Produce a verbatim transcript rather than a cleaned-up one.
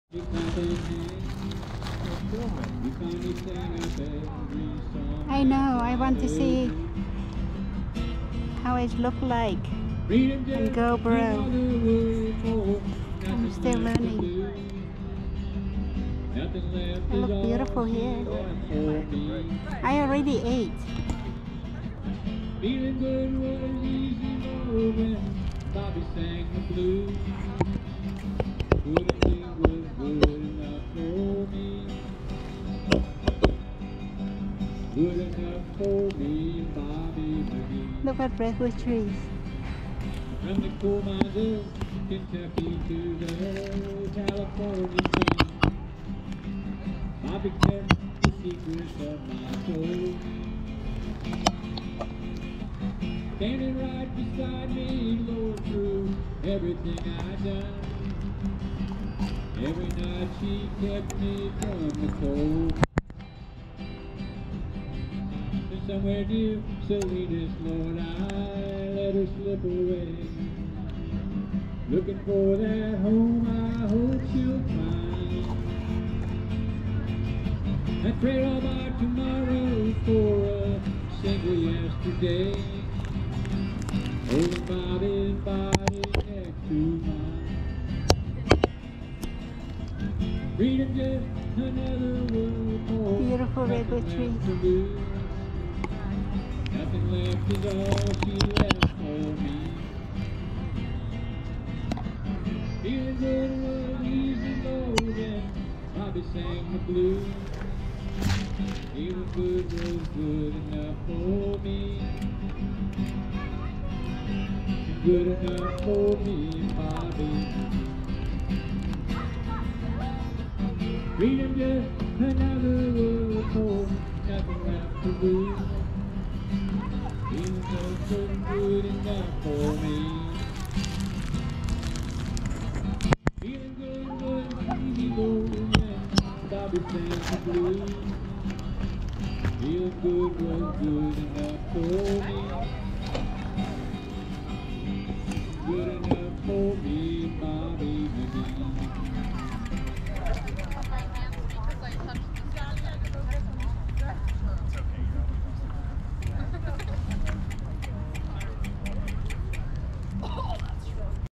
I know, I want to see how it look like and GoPro. I'm still learning. I look beautiful here. I already ate. Feeling good was easy when Bobby sang the blues. Everything was good enough for me. Good enough for me, Bobby McGee. Look at redwood trees. From the coal mines of Kentucky to the California sun, Bobby kept the secrets of my soul. Standing right beside me, Lord, through everything I'd done. Every night she kept me from the cold. And somewhere near Salinas, Lord, I let her slip away. Looking for that home I hope she'll find. I pray all my tomorrow for a single yesterday. Holding Bobby's body next to mine. Freedom just another word more. Beautiful redwood trees. Nothing left is all she left for me. Feeling good was easy golden. Bobby sang the blues. Feeling good was good enough for me. Good enough for me, Bobby. Freedom just another word for nothing left to lose. Feeling good, good enough for me. Feeling good, good, easy golden, Bobby sang the blues. Feeling good was good enough for me.